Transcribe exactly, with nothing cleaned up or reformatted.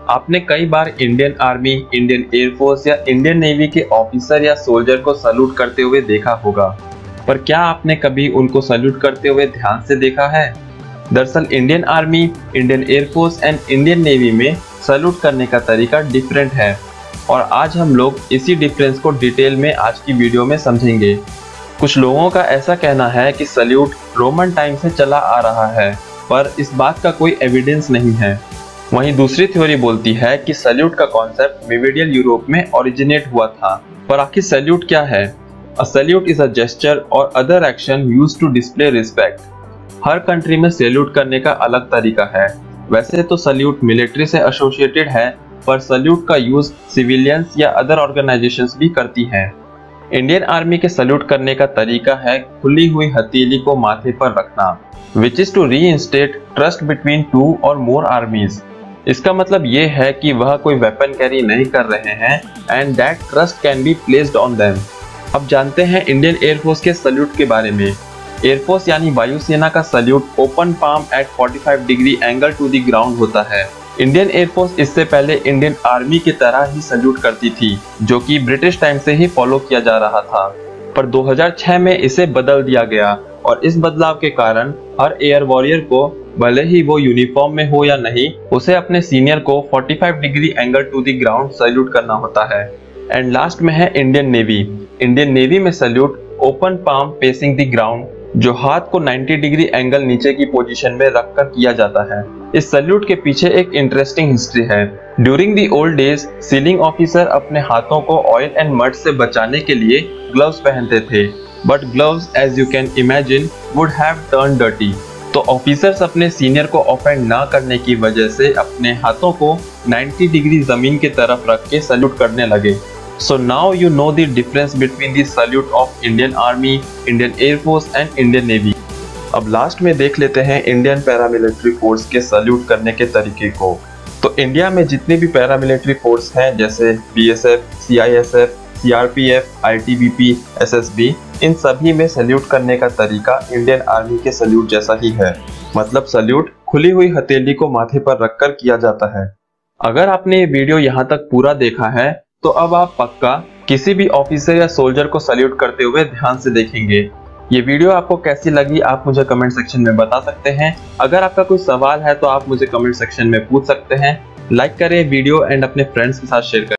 आपने कई बार इंडियन आर्मी, इंडियन एयरफोर्स या इंडियन नेवी के ऑफिसर या सोल्जर को सैल्यूट करते हुए देखा होगा, पर क्या आपने कभी उनको सैल्यूट करते हुए ध्यान से देखा है? दरअसल Indian army, Indian air force and Indian navy में सैल्यूट करने का तरीका डिफरेंट है और आज हम लोग इसी डिफरेंस को डिटेल में आज की वीडियो में समझेंगे। कुछ लोगों का ऐसा कहना है कि सैल्यूट रोमन टाइम से चला आ रहा है, पर इस बात का कोई एविडेंस नहीं है। वहीं दूसरी थ्योरी बोलती है कि सैल्यूट का कॉन्सेप्ट मीडियल यूरोप में ओरिजिनेट हुआ था। पर आखिर सैल्यूट क्या है? A salute is a gesture or other action used to display respect. हर कंट्री में सैल्यूट करने का अलग तरीका है। वैसे तो सैल्यूट मिलिट्री से एसोसिएटेड है, पर सैल्यूट का यूज सिविलियंस या अदर ऑर्गेनाइजेशंस भी करती हैं। इंडियन आर्मी के सैल्यूट करने का तरीका है खुली हुई हथेली को माथे पर रखना, which is to reinstate trust between two or more आर्मीज। इसका मतलब ये है कि वह कोई वेपन कैरी नहीं कर रहे हैं and that trust can be placed on them. अब जानते हैं इंडियन एयरफोर्स के सैल्यूट के बारे में। एयरफोर्स यानी वायुसेना का सैल्यूट ओपन पाम एट पैंतालीस degree angle to the ground होता है। इंडियन एयरफोर्स इससे पहले इंडियन आर्मी की तरह ही सैल्यूट करती थी, जो कि ब्रिटिश टाइम से ही फॉलो किया जा रहा था, पर दो हज़ार छह में इसे बदल दिया गया और इस बदलाव के कारण हर एयर वॉरियर को, भले ही वो यूनिफॉर्म में हो या नहीं, उसे अपने सीनियर को पैंतालीस degree angle to the ground salute करना होता है। एंड लास्ट में है इंडियन नेवी। इंडियन नेवी में salute open palm facing the ground, जो हाथ को नब्बे डिग्री एंगल नीचे की पोजीशन में रखकर किया जाता है। इस सैल्यूट के पीछे एक इंटरेस्टिंग हिस्ट्री है। During the old days sailing officer अपने हाथों को ऑयल एंड मड से बचाने के लिए ग्लव्स पहनते थे, but gloves as you can imagine would have turn dirty. तो ऑफिसर्स अपने सीनियर को ऑफेंड ना करने की वजह से अपने हाथों को नब्बे डिग्री जमीन की तरफ रख के सैल्यूट करने लगे। So now you know the difference between the salute of Indian Army, Indian Air Force and Indian Navy. अब लास्ट में देख लेते हैं इंडियन पैरामिलिट्री फोर्स के सैल्यूट करने के तरीके को। तो इंडिया में जितने भी पैरामिलिट्री फोर्स हैं, जैसे B S F, C I S F, C R P F, I T B P, S S B, इन सभी में सैल्यूट करने का तरीका इंडियन आर्मी के सैल्यूट जैसा ही है। मतलब सैल्यूट खुली हुई हथेली को माथे पर रखकर किया जाता है। अगर आपने ये वीडियो यहाँ तक पूरा देखा है, तो अब आप पक्का किसी भी ऑफिसर या सोल्जर को सैल्यूट करते हुए ध्यान से देखेंगे। ये वीडियो आपको कैसी लगी आप मुझे कमेंट सेक्शन में बता सकते हैं। अगर आपका कोई सवाल है तो आप मुझे कमेंट सेक्शन में पूछ सकते हैं। लाइक करें वीडियो एंड अपने फ्रेंड्स के साथ शेयर करें।